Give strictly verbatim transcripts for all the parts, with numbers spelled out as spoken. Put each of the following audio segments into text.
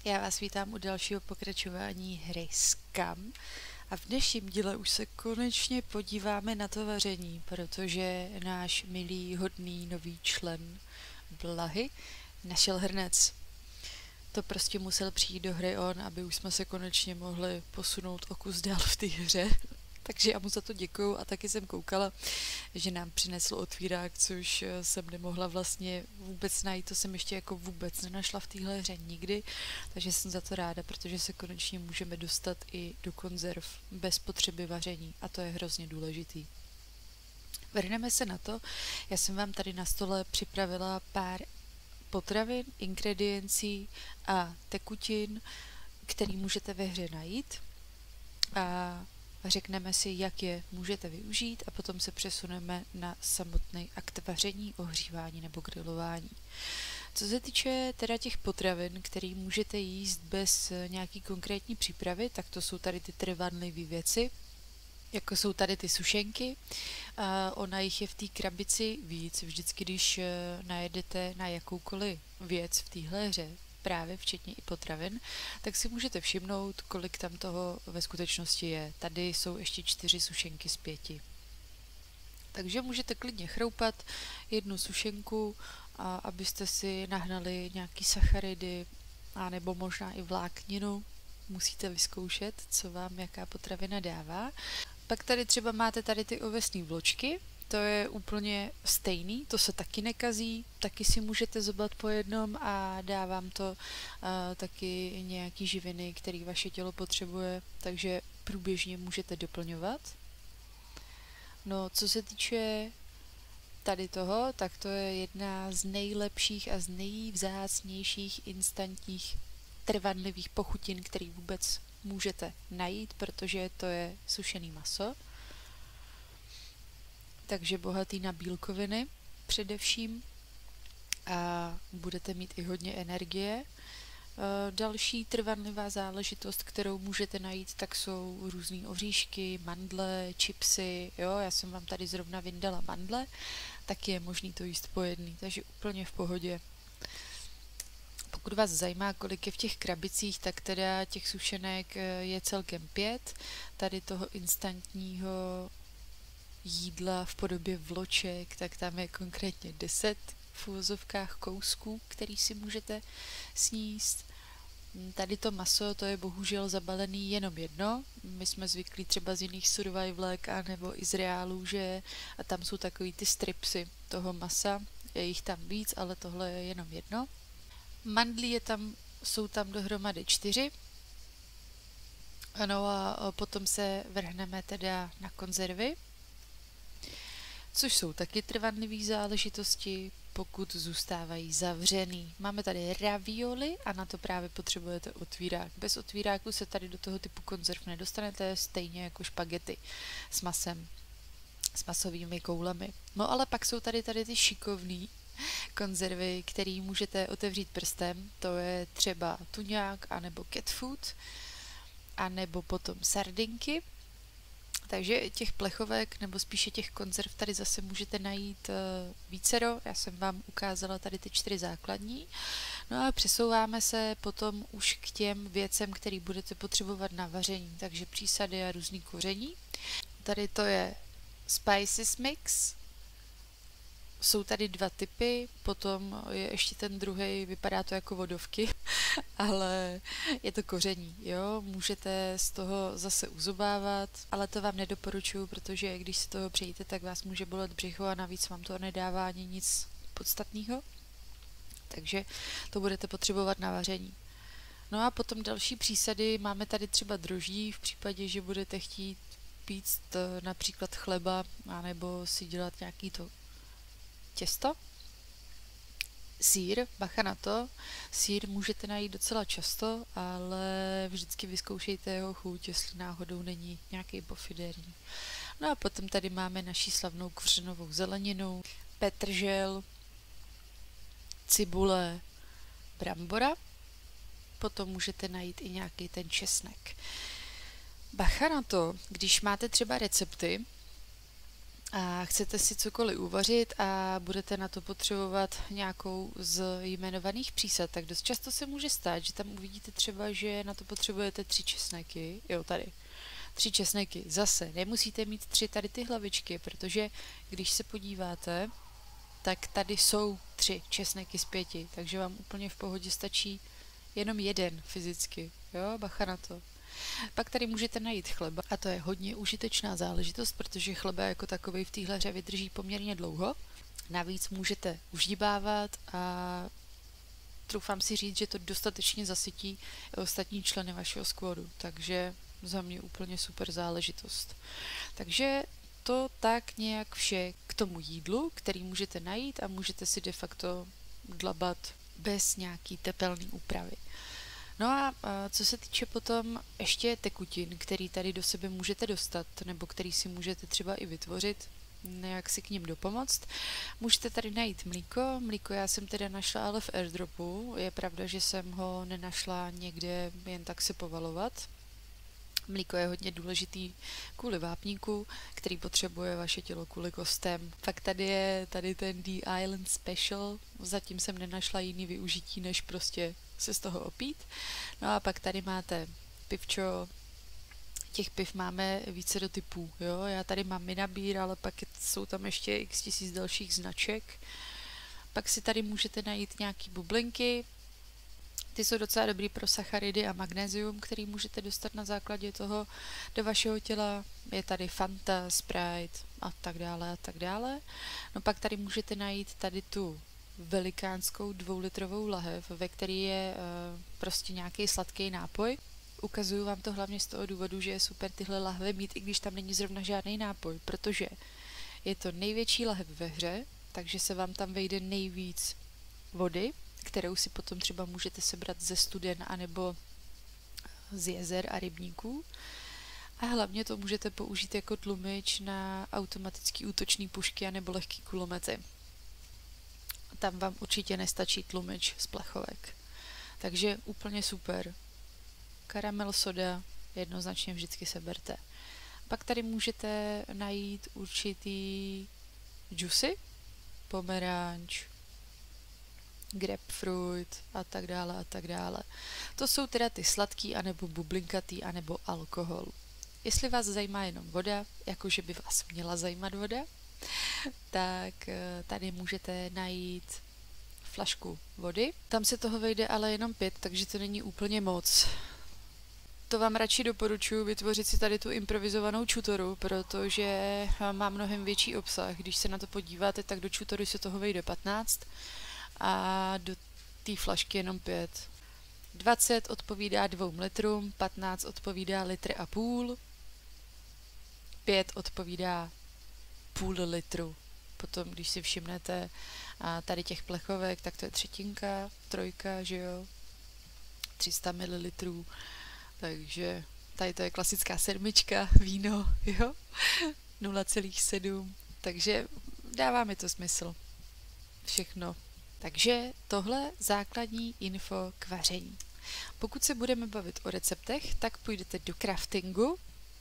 Já vás vítám u dalšího pokračování hry Scum a v dnešním díle už se konečně podíváme na to vaření, protože náš milý, hodný nový člen Blahy našel hrnec. To prostě musel přijít do hry on, aby už jsme se konečně mohli posunout o kus dál v té hře. Takže já mu za to děkuju a taky jsem koukala, že nám přinesl otvírák, což jsem nemohla vlastně vůbec najít, to jsem ještě jako vůbec nenašla v téhle hře nikdy, takže jsem za to ráda, protože se konečně můžeme dostat i do konzerv bez potřeby vaření a to je hrozně důležitý. Vrhneme se na to, já jsem vám tady na stole připravila pár potravin, ingrediencí a tekutin, který můžete ve hře najít a řekneme si, jak je můžete využít a potom se přesuneme na samotný akt vaření, ohřívání nebo grilování. Co se týče teda těch potravin, které můžete jíst bez nějaký konkrétní přípravy, tak to jsou tady ty trvanlivé věci, jako jsou tady ty sušenky. A ona jich je v té krabici víc, vždycky když najedete na jakoukoliv věc v téhle hře, právě včetně i potravin, tak si můžete všimnout, kolik tam toho ve skutečnosti je. Tady jsou ještě čtyři sušenky z pěti. Takže můžete klidně chroupat jednu sušenku, a abyste si nahnali nějaký sacharidy, a nebo možná i vlákninu. Musíte vyzkoušet, co vám jaká potravina dává. Pak tady třeba máte tady ty ovesné vločky, to je úplně stejný, to se taky nekazí, taky si můžete zobat po jednom a dá vám to uh, taky nějaký živiny, který vaše tělo potřebuje, takže průběžně můžete doplňovat. No, co se týče tady toho, tak to je jedna z nejlepších a z nejvzácnějších instantních trvanlivých pochutin, který vůbec můžete najít, protože to je sušený maso. Takže bohatý na bílkoviny především a budete mít i hodně energie. Další trvanlivá záležitost, kterou můžete najít, tak jsou různý oříšky, mandle, chipsy. Jo, já jsem vám tady zrovna vyndala mandle, tak je možný to jíst po jedný, takže úplně v pohodě. Pokud vás zajímá, kolik je v těch krabicích, tak teda těch sušenek je celkem pět. Tady toho instantního jídla v podobě vloček, tak tam je konkrétně deset v uvozovkách kousků, který si můžete sníst. Tady to maso, to je bohužel zabalený jenom jedno. My jsme zvyklí třeba z jiných survivalek a nebo i z reálů, že a tam jsou takový ty stripsy toho masa, je jich tam víc, ale tohle je jenom jedno. Mandlí je tam, jsou tam dohromady čtyři. No a potom se vrhneme teda na konzervy, což jsou taky trvanlivé záležitosti, pokud zůstávají zavřený. Máme tady ravioli a na to právě potřebujete otvírák. Bez otvíráku se tady do toho typu konzerv nedostanete, stejně jako špagety s masem, s masovými koulemi. No ale pak jsou tady tady ty šikovný konzervy, který můžete otevřít prstem, to je třeba tuňák, anebo cat food, anebo potom sardinky. Takže těch plechovek, nebo spíše těch konzerv tady zase můžete najít uh, vícero. Já jsem vám ukázala tady ty čtyři základní. No a přesouváme se potom už k těm věcem, který budete potřebovat na vaření. Takže přísady a různý koření. Tady to je spices mix. Jsou tady dva typy, potom je ještě ten druhý, vypadá to jako vodovky, ale je to koření, jo, můžete z toho zase uzobávat, ale to vám nedoporučuju, protože když si toho přejíte, tak vás může bolet břicho a navíc vám to nedává ani nic podstatného, takže to budete potřebovat na vaření. No a potom další přísady, máme tady třeba droždí, v případě, že budete chtít pít například chleba, anebo si dělat nějaký to těsto. Sýr, bacha na to, sýr můžete najít docela často, ale vždycky vyzkoušejte jeho chuť, jestli náhodou není nějaký pofidérní. No a potom tady máme naši slavnou kořenovou zeleninu, petržel, cibule, brambora, potom můžete najít i nějaký ten česnek. Bacha na to, když máte třeba recepty, a chcete si cokoliv uvařit a budete na to potřebovat nějakou z jmenovaných přísad, tak dost často se může stát, že tam uvidíte třeba, že na to potřebujete tři česneky, jo tady, tři česneky. Zase nemusíte mít tři tady ty hlavičky, protože když se podíváte, tak tady jsou tři česneky z pěti, takže vám úplně v pohodě stačí jenom jeden fyzicky, jo, bacha na to. Pak tady můžete najít chleba a to je hodně užitečná záležitost, protože chleba jako takovej v téhle hře vydrží poměrně dlouho. Navíc můžete uždíbávat a troufám si říct, že to dostatečně zasytí ostatní členy vašeho squadu, takže za mě úplně super záležitost. Takže to tak nějak vše k tomu jídlu, který můžete najít a můžete si de facto dlabat bez nějaký tepelný úpravy. No a, a co se týče potom ještě tekutin, který tady do sebe můžete dostat, nebo který si můžete třeba i vytvořit, nějak si k ním dopomoct, můžete tady najít mlíko. Mlíko já jsem teda našla ale v airdropu, je pravda, že jsem ho nenašla někde jen tak se povalovat. Mlíko je hodně důležitý kvůli vápníku, který potřebuje vaše tělo kvůli kostem. Pak tady je tady ten The Island Special, zatím jsem nenašla jiný využití, než prostě se z toho opít. No a pak tady máte pivčo, těch piv máme více do typů, jo, já tady mám Minabír, ale pak jsou tam ještě x tisíc dalších značek. Pak si tady můžete najít nějaký bublinky, ty jsou docela dobrý pro sacharidy a magnézium, který můžete dostat na základě toho do vašeho těla. Je tady Fanta, Sprite a tak dále a tak dále. No pak tady můžete najít tady tu velikánskou dvoulitrovou lahev, ve který je uh, prostě nějaký sladký nápoj. Ukazuju vám to hlavně z toho důvodu, že je super tyhle lahve mít, i když tam není zrovna žádný nápoj, protože je to největší lahev ve hře, takže se vám tam vejde nejvíc vody, kterou si potom třeba můžete sebrat ze studen anebo z jezer a rybníků. A hlavně to můžete použít jako tlumič na automatický útočný pušky anebo lehký kulomety. Tam vám určitě nestačí tlumič z plechovek. Takže úplně super. Karamel, soda, jednoznačně vždycky seberte. Pak tady můžete najít určitý džusy, pomeranč, grapefruit a tak dále a tak dále. To jsou teda ty sladký, anebo bublinkatý, anebo alkohol. Jestli vás zajímá jenom voda, jakože by vás měla zajímat voda, tak tady můžete najít flašku vody. Tam se toho vejde ale jenom pět, takže to není úplně moc. To vám radši doporučuji vytvořit si tady tu improvizovanou čutoru, protože má mnohem větší obsah. Když se na to podíváte, tak do čutory se toho vejde patnáct a do té flašky jenom pět. dvacet odpovídá dvou litrům, patnáct odpovídá litr a půl, pět odpovídá půl litru. Potom, když si všimnete a tady těch plechovek, tak to je třetinka, trojka, že jo, tři sta mililitrů, takže tady to je klasická sedmička, víno, jo, nula celá sedm, takže dává mi to smysl. Všechno. Takže tohle základní info k vaření. Pokud se budeme bavit o receptech, tak půjdete do craftingu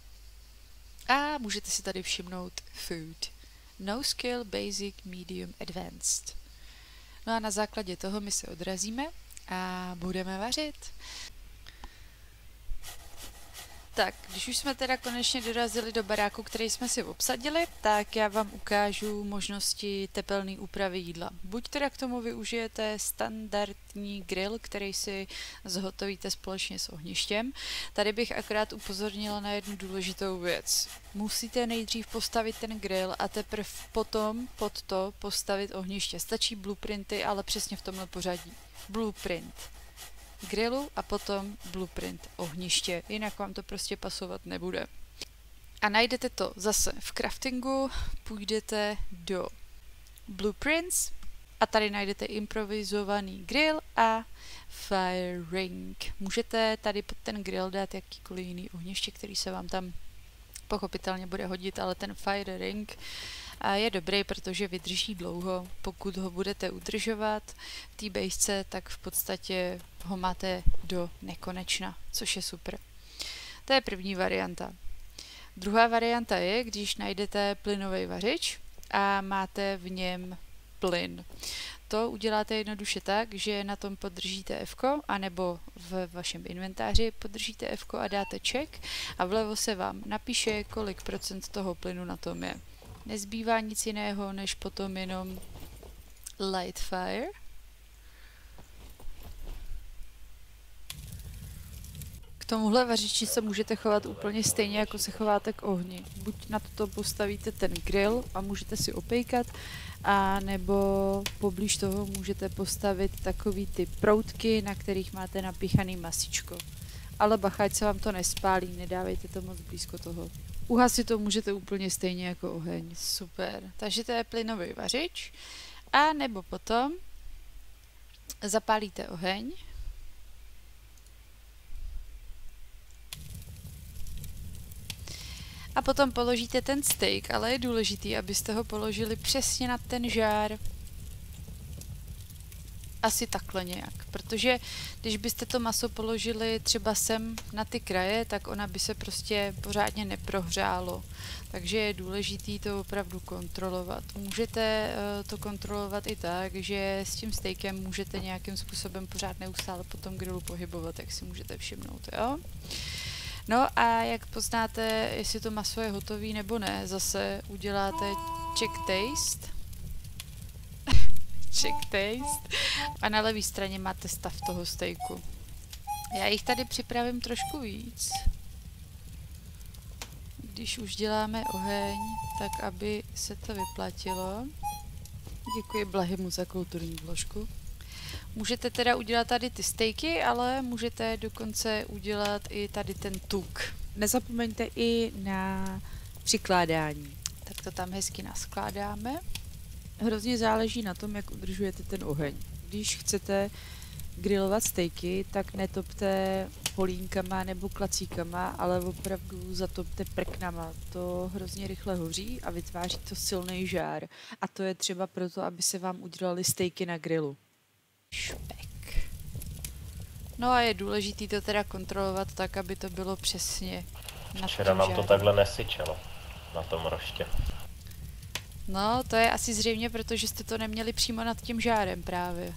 a můžete si tady všimnout food. No skill, basic, medium, advanced. No a na základě toho my se odrazíme a budeme vařit. Tak, když už jsme teda konečně dorazili do baráku, který jsme si obsadili, tak já vám ukážu možnosti tepelné úpravy jídla. Buď teda k tomu využijete standardní grill, který si zhotovíte společně s ohništěm. Tady bych akorát upozornila na jednu důležitou věc. Musíte nejdřív postavit ten grill a teprve potom pod to postavit ohniště. Stačí blueprinty, ale přesně v tomhle pořadí. Blueprint grillu a potom blueprint ohniště, jinak vám to prostě pasovat nebude. A najdete to zase v craftingu, půjdete do blueprints a tady najdete improvizovaný grill a fire ring. Můžete tady pod ten grill dát jakýkoliv jiný ohniště, který se vám tam pochopitelně bude hodit, ale ten fire ring a je dobrý, protože vydrží dlouho. Pokud ho budete udržovat v té bejsce, tak v podstatě ho máte do nekonečna, což je super. To je první varianta. Druhá varianta je, když najdete plynový vařič a máte v něm plyn. To uděláte jednoduše tak, že na tom podržíte F, anebo v vašem inventáři podržíte F a dáte check a vlevo se vám napíše, kolik procent toho plynu na tom je. Nezbývá nic jiného, než potom jenom light fire. K tomuhle vařiči se můžete chovat úplně stejně, jako se chováte k ohni. Buď na toto postavíte ten grill a můžete si opejkat, a nebo poblíž toho můžete postavit takový ty proutky, na kterých máte napíchaný masičko. Ale bacha, ať se vám to nespálí, nedávejte to moc blízko toho. Uhasit to můžete úplně stejně jako oheň. Super. Takže to je plynový vařič. A nebo potom zapálíte oheň. A potom položíte ten steak, ale je důležitý, abyste ho položili přesně na ten žár. Asi takhle nějak, protože když byste to maso položili třeba sem na ty kraje, tak ona by se prostě pořádně neprohřálo. Takže je důležitý to opravdu kontrolovat. Můžete uh, to kontrolovat i tak, že s tím steakem můžete nějakým způsobem pořád neustále po tom grilu pohybovat, jak si můžete všimnout, jo? No a jak poznáte, jestli to maso je hotový nebo ne, zase uděláte check taste. check taste. A na levé straně máte stav toho steaku. Já jich tady připravím trošku víc. Když už děláme oheň, tak aby se to vyplatilo. Děkuji Blahymu za kulturní vložku. Můžete teda udělat tady ty stejky, ale můžete dokonce udělat i tady ten tuk. Nezapomeňte i na přikládání. Tak to tam hezky naskládáme. Hrozně záleží na tom, jak udržujete ten oheň. Když chcete grilovat stejky, tak netopte polínkama nebo klacíkama, ale opravdu zatopte prknama. To hrozně rychle hoří a vytváří to silný žár. A to je třeba proto, aby se vám udělaly stejky na grilu. Špek. No a je důležitý to teda kontrolovat tak, aby to bylo přesně na Včera nám to žáru. takhle nesyčelo na tom roště. No, to je asi zřejmě, protože jste to neměli přímo nad tím žárem právě.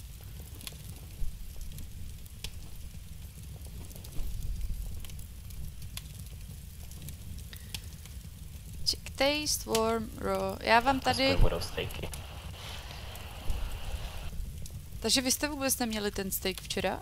Check taste, warm, raw. Já vám tady... Aspoň budou stejky. Takže vy jste vůbec neměli ten steak včera?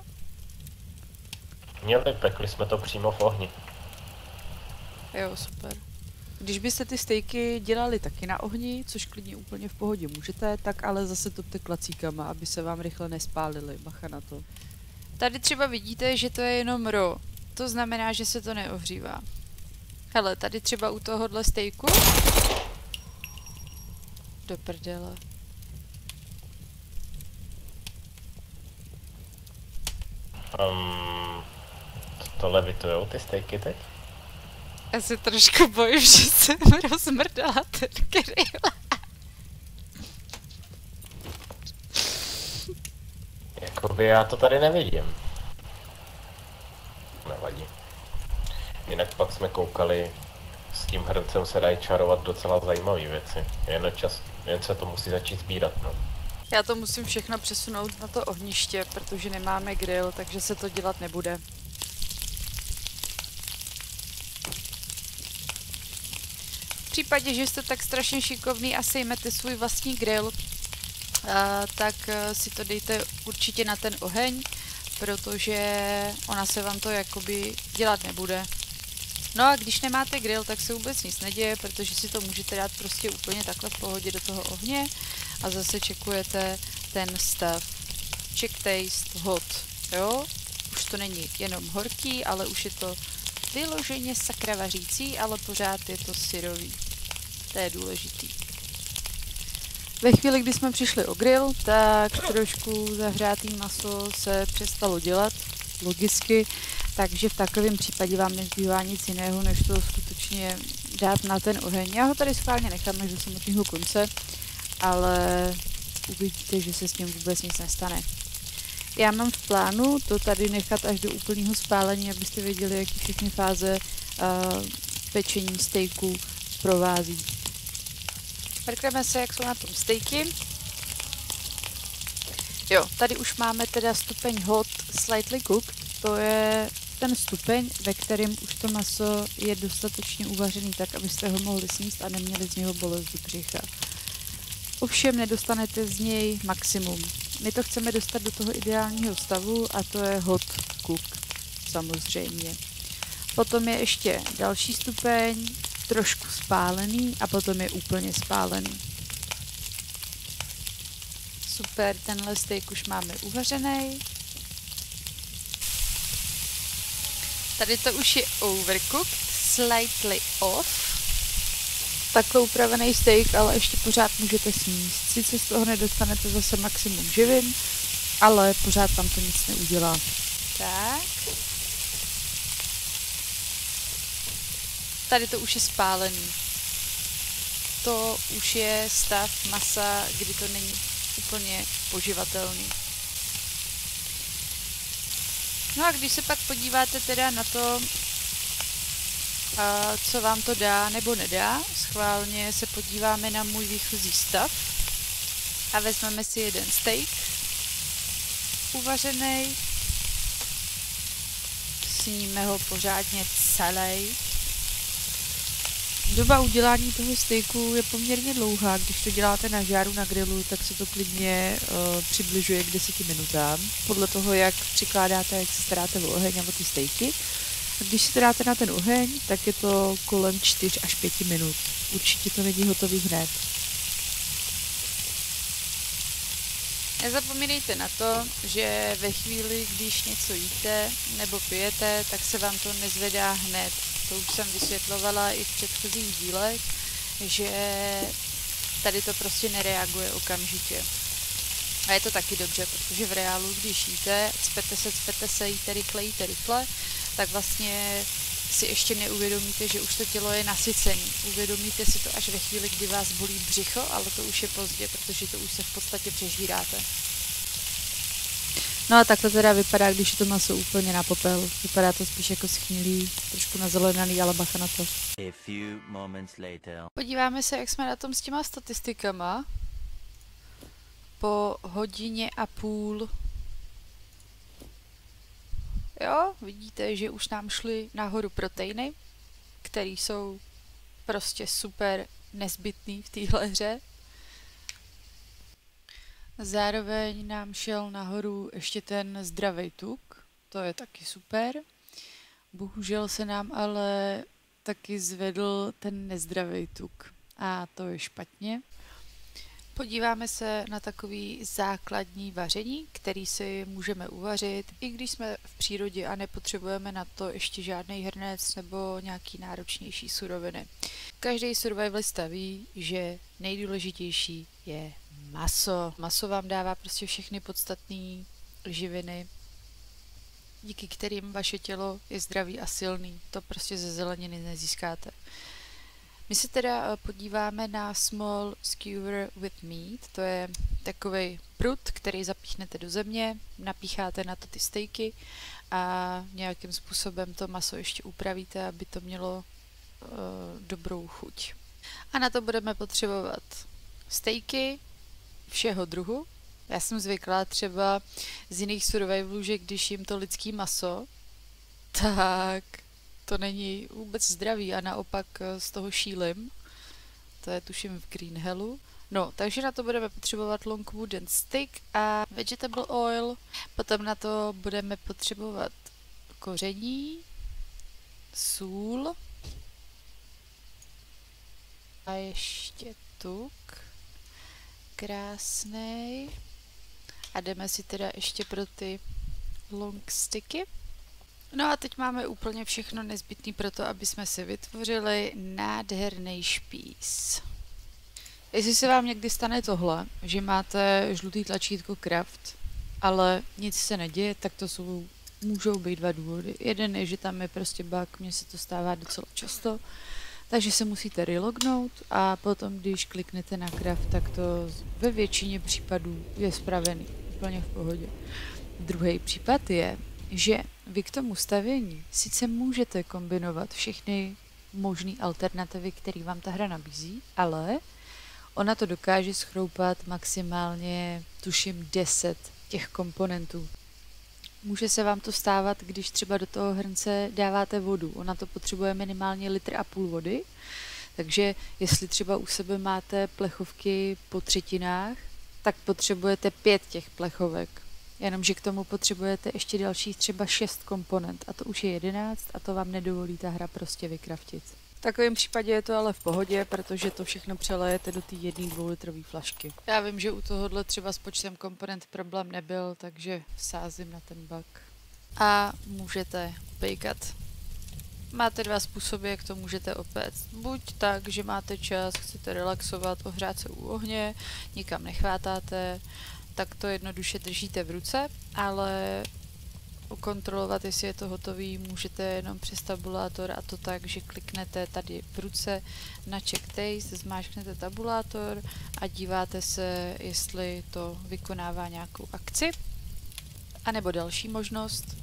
Měli, pekli jsme to přímo v ohni. Jo, super. Když byste ty stejky dělali taky na ohni, což klidně úplně v pohodě můžete, tak ale zase topte klacíkama, aby se vám rychle nespálily. Bacha na to. Tady třeba vidíte, že to je jenom raw. To znamená, že se to neohřívá. Hele, tady třeba u tohohle stejku. Do prdele. Um, to levitujou ty stejky teď? Já se trošku bojím, že jsem rozmrdala ten grill. Jakoby já to tady nevidím. Nevadí. Jinak pak jsme koukali, s tím hrncem se dají čarovat docela zajímavé věci. Jen, čas, jen se to musí začít sbírat, no. Já to musím všechno přesunout na to ohniště, protože nemáme grill, takže se to dělat nebude. V případě, že jste tak strašně šikovný a sejmete svůj vlastní grill, tak si to dejte určitě na ten oheň, protože ona se vám to jakoby dělat nebude. No a když nemáte grill, tak se vůbec nic neděje, protože si to můžete dát prostě úplně takhle v pohodě do toho ohně a zase čekujete ten stav. Check taste hot, jo? Už to není jenom horký, ale už je to vyloženě sakra vařící, ale pořád je to syrový. To je důležitý. Ve chvíli, kdy jsme přišli o grill, tak trošku zahřátý maso se přestalo dělat, logicky, takže v takovém případě vám nezbývá nic jiného, než to skutečně dát na ten oheň. Já ho tady schválně nechám až do samotného konce, ale uvidíte, že se s tím vůbec nic nestane. Já mám v plánu to tady nechat až do úplného spálení, abyste věděli, jaký všechny fáze uh, pečení stejku provází. Mrkneme se, jak jsou na tom stejky. Jo, tady už máme teda stupeň hot slightly cooked. To je ten stupeň, ve kterém už to maso je dostatečně uvařený tak, abyste ho mohli sníst a neměli z něho bolest do břicha. Ovšem nedostanete z něj maximum. My to chceme dostat do toho ideálního stavu a to je hot cooked, samozřejmě. Potom je ještě další stupeň, trošku spálený a potom je úplně spálený. Super, tenhle steak už máme uvařený. Tady to už je overcooked, slightly off. Takhle upravený steak, ale ještě pořád můžete sníst. Sice z toho nedostanete zase maximum živin, ale pořád tam to nic neudělá. Tak. Tady to už je spálený. To už je stav masa, kdy to není úplně poživatelný. No a když se pak podíváte teda na to, a co vám to dá nebo nedá, schválně se podíváme na můj výchozí stav a vezmeme si jeden steak uvařený, sníme ho pořádně celý. Doba udělání toho steaku je poměrně dlouhá, když to děláte na žáru na grilu, tak se to klidně uh, přibližuje k deseti minutám, podle toho, jak přikládáte, jak se staráte o oheň nebo ty steaky. A když se dáte na ten oheň, tak je to kolem čtyř až pět minut. Určitě to není hotový hned. Nezapomínejte na to, že ve chvíli, když něco jíte nebo pijete, tak se vám to nezvedá hned. To už jsem vysvětlovala i v předchozích dílech, že tady to prostě nereaguje okamžitě. A je to taky dobře, protože v reálu, když jíte, cpete se, cpete se, jíte rychle, jíte rychle, tak vlastně si ještě neuvědomíte, že už to tělo je nasycené. Uvědomíte si to až ve chvíli, kdy vás bolí břicho, ale to už je pozdě, protože to už se v podstatě přežíráte. No a takhle teda vypadá, když je to maso úplně na popel. Vypadá to spíš jako schnilý, trošku nazelenaný, ale bacha na to. A few moments later. Podíváme se, jak jsme na tom s těma statistikama. Po hodině a půl. Jo, vidíte, že už nám šly nahoru proteiny, které jsou prostě super nezbytný v téhle hře. Zároveň nám šel nahoru ještě ten zdravý tuk, to je taky super. Bohužel se nám ale taky zvedl ten nezdravý tuk a to je špatně. Podíváme se na takový základní vaření, který si můžeme uvařit, i když jsme v přírodě a nepotřebujeme na to ještě žádný hrnec nebo nějaký náročnější suroviny. Každý survivalista ví, že nejdůležitější je maso. Maso vám dává prostě všechny podstatné živiny, díky kterým vaše tělo je zdravý a silný. To prostě ze zeleniny nezískáte. My se teda podíváme na small skewer with meat, to je takovej prut, který zapíchnete do země, napícháte na to ty stejky a nějakým způsobem to maso ještě upravíte, aby to mělo uh, dobrou chuť. A na to budeme potřebovat stejky všeho druhu. Já jsem zvyklá třeba z jiných survivalů, že když jim to lidský maso, tak to není vůbec zdravý a naopak z toho šílim. To je tuším v Green Hellu. No, takže na to budeme potřebovat long wooden stick a vegetable oil. Potom na to budeme potřebovat koření, sůl a ještě tuk. Krásnej. A jdeme si teda ještě pro ty long sticky. No a teď máme úplně všechno nezbytné pro to, aby jsme si vytvořili nádherný špís. Jestli se vám někdy stane tohle, že máte žlutý tlačítko Craft, ale nic se neděje, tak to jsou, můžou být dva důvody. Jeden je, že tam je prostě bug, mně se to stává docela často, takže se musíte relognout a potom, když kliknete na Craft, tak to ve většině případů je spravený, úplně v pohodě. Druhý případ je, že vy k tomu stavění sice můžete kombinovat všechny možný alternativy, které vám ta hra nabízí, ale ona to dokáže schroupat maximálně, tuším, deset těch komponentů. Může se vám to stávat, když třeba do toho hrnce dáváte vodu. Ona to potřebuje minimálně litr a půl vody, takže jestli třeba u sebe máte plechovky po třetinách, tak potřebujete pět těch plechovek. Jenomže k tomu potřebujete ještě dalších třeba šest komponent a to už je jedenáct a to vám nedovolí ta hra prostě vykraftit. V takovém případě je to ale v pohodě, protože to všechno přelejete do té jedné dvoulitrové flašky. Já vím, že u tohohle třeba s počtem komponent problém nebyl, takže sázím na ten bug. A můžete bejkat. Máte dva způsoby, jak to můžete opéct. Buď tak, že máte čas, chcete relaxovat, ohřát se u ohně, nikam nechvátáte, tak to jednoduše držíte v ruce, ale ukontrolovat, jestli je to hotový, můžete jenom přes tabulátor a to tak, že kliknete tady v ruce na check taste, zmáčknete tabulátor a díváte se, jestli to vykonává nějakou akci. A nebo další možnost,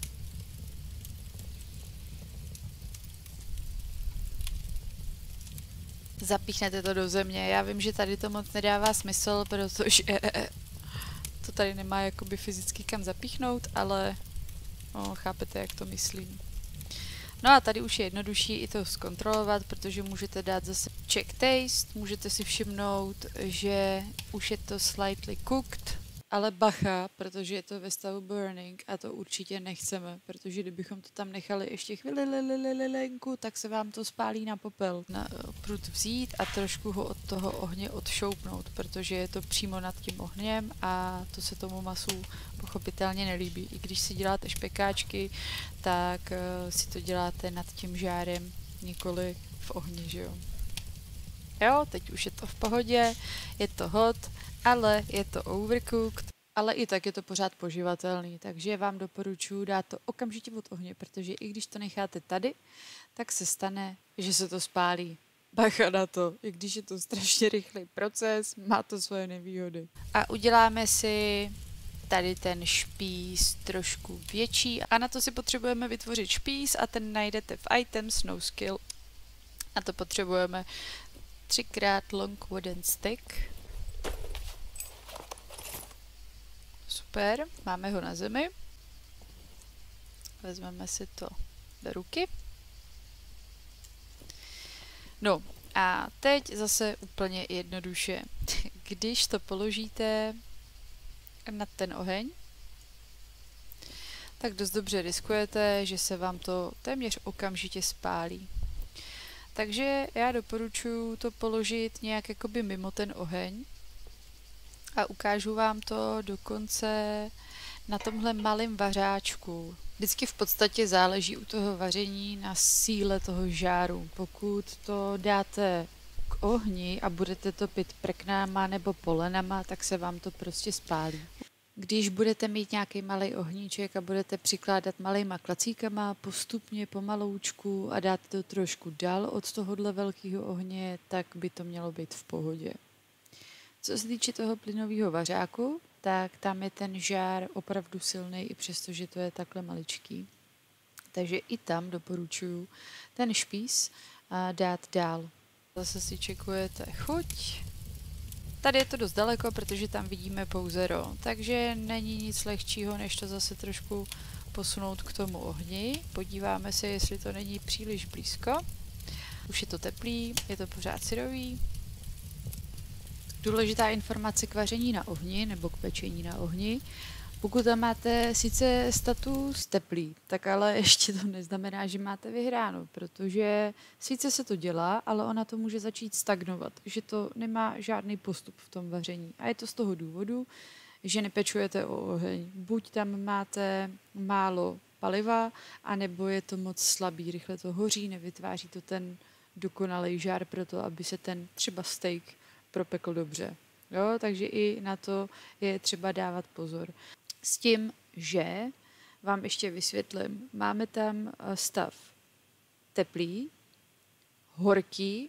zapíchnete to do země. Já vím, že tady to moc nedává smysl, protože to tady nemá jakoby fyzicky kam zapíchnout, ale no, chápete, jak to myslím. No a tady už je jednodušší i to zkontrolovat, protože můžete dát zase check taste, můžete si všimnout, že už je to slightly cooked, ale bacha, protože je to ve stavu burning a to určitě nechceme, protože kdybychom to tam nechali ještě chvíli, tak se vám to spálí na popel. Na prut vzít a trošku ho od toho ohně odšoupnout, protože je to přímo nad tím ohněm a to se tomu masu pochopitelně nelíbí. I když si děláte špekáčky, tak uh, si to děláte nad tím žárem, nikoli v ohni, že jo. Jo, teď už je to v pohodě, je to hot, ale je to overcooked, ale i tak je to pořád poživatelný, takže vám doporučuji dát to okamžitě od ohně, protože i když to necháte tady, tak se stane, že se to spálí. Bacha na to, i když je to strašně rychlý proces, má to svoje nevýhody. A uděláme si tady ten špíz trošku větší a na to si potřebujeme vytvořit špíz a ten najdete v items no skill. A to potřebujeme třikrát long wooden stick. Super, máme ho na zemi. Vezmeme si to do ruky. No a teď zase úplně jednoduše. Když to položíte na ten oheň, tak dost dobře riskujete, že se vám to téměř okamžitě spálí. Takže já doporučuji to položit nějak jakoby mimo ten oheň a ukážu vám to dokonce na tomhle malém vařáčku. Vždycky v podstatě záleží u toho vaření na síle toho žáru. Pokud to dáte k ohni a budete topit prknama nebo polenama, tak se vám to prostě spálí. Když budete mít nějaký malý ohníček a budete přikládat malýma klacíkama postupně pomaloučku a dáte to trošku dál od tohohle velkého ohně, tak by to mělo být v pohodě. Co se týče toho plynového vařáku, tak tam je ten žár opravdu silný, i přesto, že to je takhle maličký. Takže i tam doporučuji ten špíz dát dál. Zase si čekujete chuť. Tady je to dost daleko, protože tam vidíme pouze ro, takže není nic lehčího, než to zase trošku posunout k tomu ohni. Podíváme se, jestli to není příliš blízko. Už je to teplý, je to pořád syrový. Důležitá informace k vaření na ohni nebo k pečení na ohni. Pokud tam máte sice status teplý, tak ale ještě to neznamená, že máte vyhráno, protože sice se to dělá, ale ona to může začít stagnovat, že to nemá žádný postup v tom vaření. A je to z toho důvodu, že nepečujete o oheň. Buď tam máte málo paliva, anebo je to moc slabý, rychle to hoří, nevytváří to ten dokonalý žár pro to, aby se ten třeba steak propekl dobře. Jo, takže i na to je třeba dávat pozor. S tím, že vám ještě vysvětlím, máme tam stav teplý, horký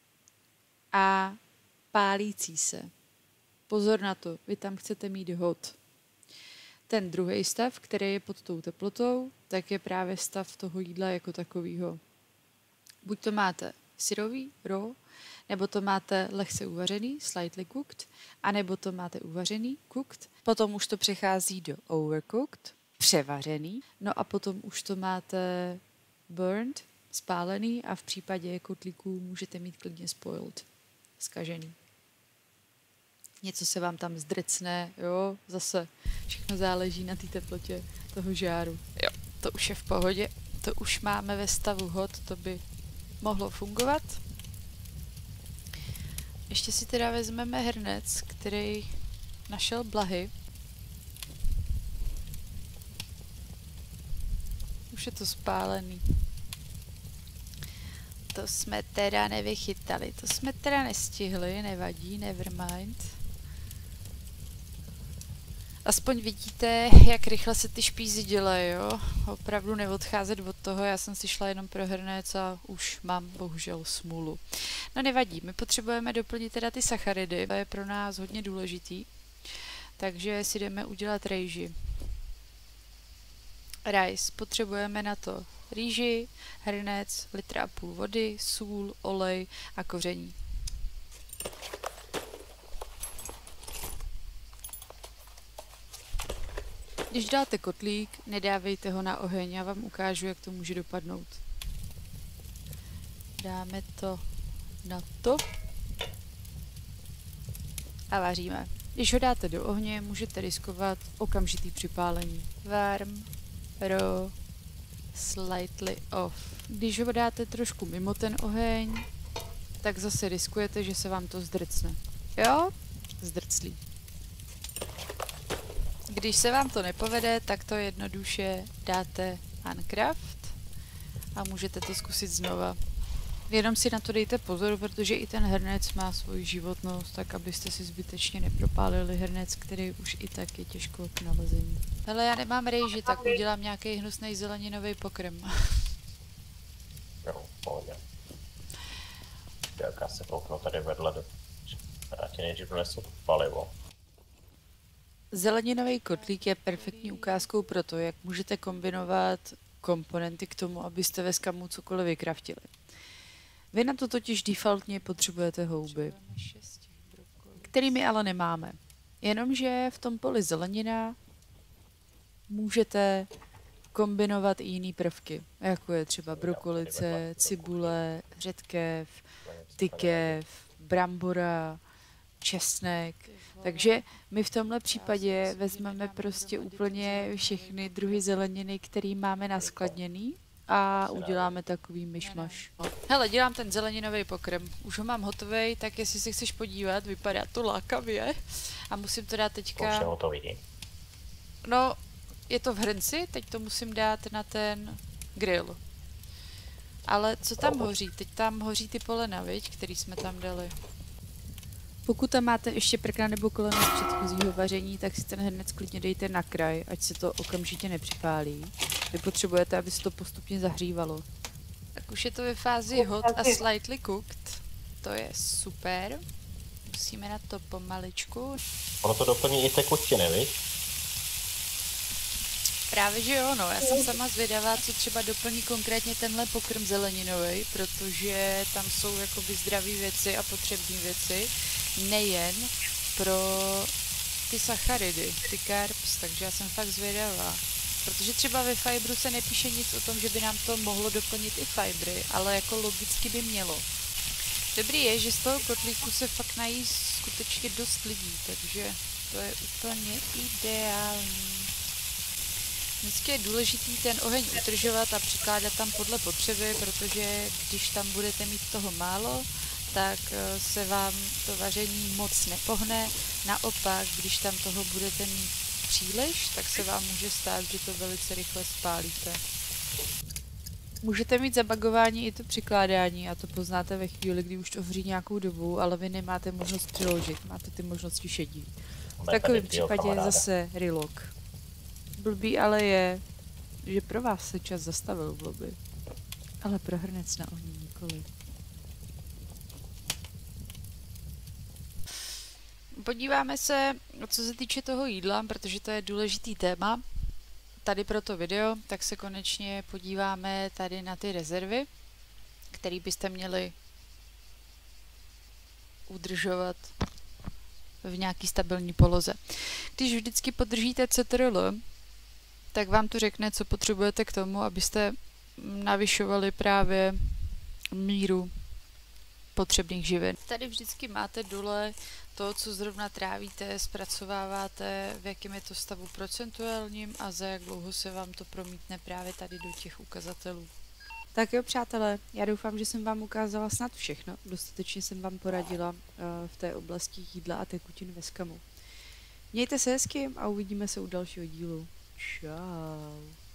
a pálící se. Pozor na to, vy tam chcete mít hot. Ten druhý stav, který je pod tou teplotou, tak je právě stav toho jídla jako takového. Buď to máte syrový, raw, nebo to máte lehce uvařený, slightly cooked, anebo to máte uvařený, cooked. Potom už to přechází do overcooked, převařený, no a potom už to máte burned, spálený a v případě kotlíků můžete mít klidně spoiled, zkažený. Něco se vám tam zdrcne, jo, zase všechno záleží na té teplotě toho žáru. Jo, to už je v pohodě, to už máme ve stavu hot, to by mohlo fungovat. Ještě si teda vezmeme hrnec, který našel Blahy. Už je to spálený. To jsme teda nevychytali, to jsme teda nestihli, nevadí, nevermind. Aspoň vidíte, jak rychle se ty špízy dělají, jo? Opravdu neodcházet od toho, já jsem si šla jenom pro hrnec a už mám bohužel smůlu. No nevadí, my potřebujeme doplnit teda ty sacharidy, to je pro nás hodně důležitý, takže si jdeme udělat rejži. Rice, potřebujeme na to rýži, hrnec, litr a půl vody, sůl, olej a koření. Když dáte kotlík, nedávejte ho na oheň, já vám ukážu, jak to může dopadnout. Dáme to na to a vaříme. Když ho dáte do ohně, můžete riskovat okamžitý připálení. Warm, raw, slightly off. Když ho dáte trošku mimo ten oheň, tak zase riskujete, že se vám to zdrcne. Jo? Zdrclí. Když se vám to nepovede, tak to jednoduše dáte uncraft a můžete to zkusit znova. Jenom si na to dejte pozor, protože i ten hrnec má svoji životnost, tak abyste si zbytečně nepropálili hrnec, který už i tak je těžko k nalezení. Hele, já nemám rejži, tak udělám nějaký hnusný zeleninový pokrm. Jo, pohodě. Jak já se kouknu tady vedle do... Já ti nejdřív donesu palivo. Zeleninový kotlík je perfektní ukázkou pro to, jak můžete kombinovat komponenty k tomu, abyste ve skamu cokoliv vykraftili. Vy na to totiž defaultně potřebujete houby, kterými ale nemáme. Jenomže v tom poli zelenina můžete kombinovat i jiný prvky, jako je třeba brokolice, cibule, řetkev, tykev, brambora, česnek. Takže my v tomhle případě vezmeme prostě úplně všechny druhy zeleniny, který máme naskladněný a uděláme takový myšmaš. Hele, dělám ten zeleninový pokrm. Už ho mám hotovej, tak jestli se chceš podívat, vypadá to lákavě. A musím to dát teďka... Už je hotový. No, je to v hrnci, teď to musím dát na ten grill. Ale co tam hoří? Teď tam hoří ty polena, viď, který jsme tam dali. Pokud tam máte ještě prkna nebo koleno z předchozího vaření, tak si ten hrnec klidně dejte na kraj, ať se to okamžitě nepřipálí. Vy potřebujete, aby se to postupně zahřívalo. Tak už je to ve fázi hot a slightly cooked. To je super. Musíme na to pomaličku. Ono to doplní i tekutiny, viď? Právě že jo, no. Já jsem sama zvědavá, co třeba doplní konkrétně tenhle pokrm zeleninový, protože tam jsou jakoby zdraví věci a potřební věci, nejen pro ty sacharidy, ty carbs, takže já jsem fakt zvědavá. Protože třeba ve Fibru se nepíše nic o tom, že by nám to mohlo doplnit i fibry, ale jako logicky by mělo. Dobrý je, že z toho kotlíku se fakt nají skutečně dost lidí, takže to je úplně ideální. Vždycky je důležitý ten oheň udržovat a přikládat tam podle potřeby, protože když tam budete mít toho málo, tak se vám to vaření moc nepohne. Naopak, když tam toho budete mít příliš, tak se vám může stát, že to velice rychle spálíte. Můžete mít zabagování i to přikládání a to poznáte ve chvíli, kdy už to hoří nějakou dobu, ale vy nemáte možnost přiložit, máte ty možnosti šedí. V takovém případě zase relog. Blbý ale je, že pro vás se čas zastavil v lobby, ale pro hrnec na ohni nikoli. Podíváme se, co se týče toho jídla, protože to je důležitý téma. Tady pro to video, tak se konečně podíváme tady na ty rezervy, který byste měli udržovat v nějaký stabilní poloze. Když vždycky podržíte C T R L, tak vám to řekne, co potřebujete k tomu, abyste navyšovali právě míru potřebných živin. Tady vždycky máte dole to, co zrovna trávíte, zpracováváte, v jakém je to stavu procentuálním a za jak dlouho se vám to promítne právě tady do těch ukazatelů. Tak jo, přátelé, já doufám, že jsem vám ukázala snad všechno. Dostatečně jsem vám poradila uh, v té oblasti jídla a tekutin ve Skamu. Mějte se hezky a uvidíme se u dalšího dílu. Čau.